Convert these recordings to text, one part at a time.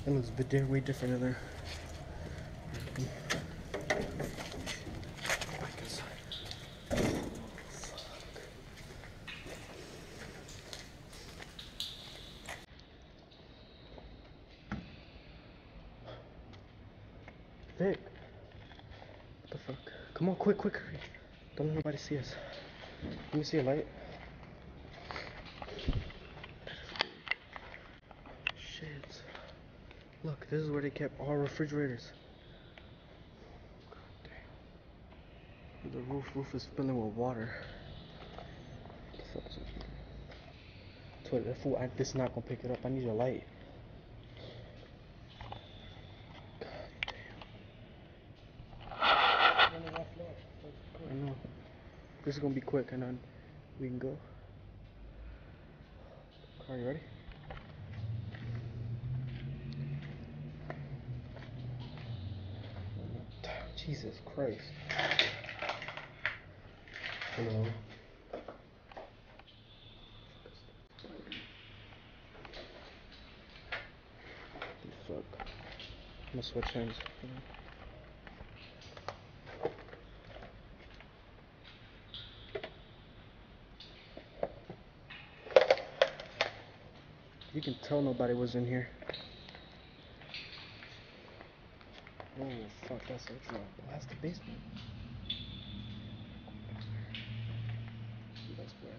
It looks way different in there. Back inside. Vic, what the fuck? Come on, quick, quick, hurry. Don't let nobody see us. Let me see a light. Shit. Look, this is where they kept all refrigerators. God damn. The roof is filling with water. What the fuck is it? So the fool, this is not gonna pick it up. I need a light. God damn. I know. This is gonna be quick and then we can go. Are you ready? Jesus Christ. Hello. Fuck. I'm gonna switch hands. You can tell nobody was in here. Oh fuck, that's a blast the basement. That's bad.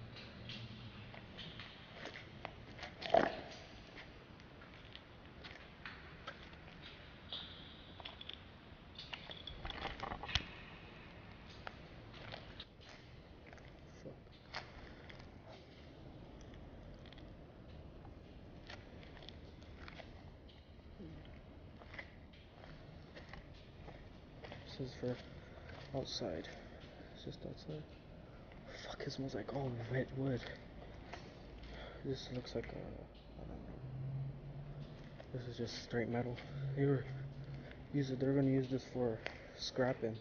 This is for outside. It's just outside. Fuck, it smells like all wet wood. This looks like I don't know. This is just straight metal. They're gonna use this for scrapping.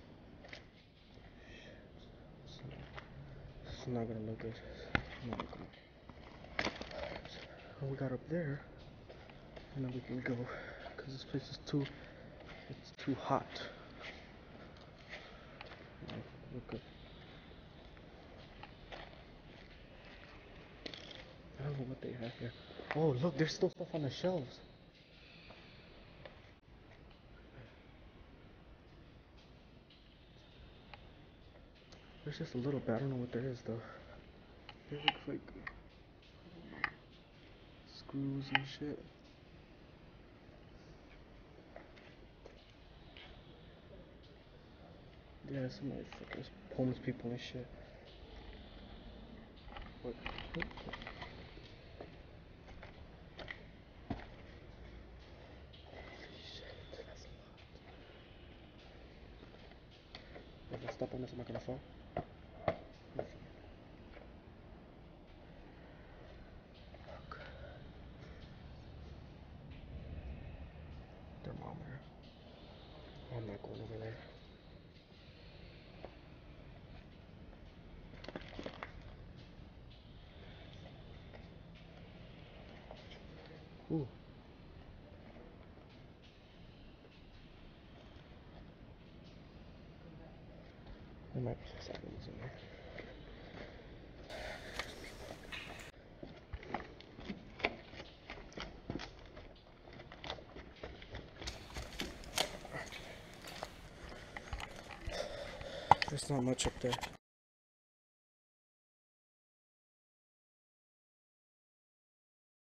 This is not gonna look good. What we got up there, and then we can go, cause this place is it's too hot. Look good. I don't know what they have here. Oh look, there's still stuff on the shelves. There's just a little bit. I don't know what there is though. It looks like screws and shit. Yeah, some motherfuckers, homeless people and shit. What? Holy shit, that's a lot. If I step on this, am I gonna fall? Fuck. Thermometer. Oh, I'm not going over there. Ooh. There might be some items in there. There's not much up there.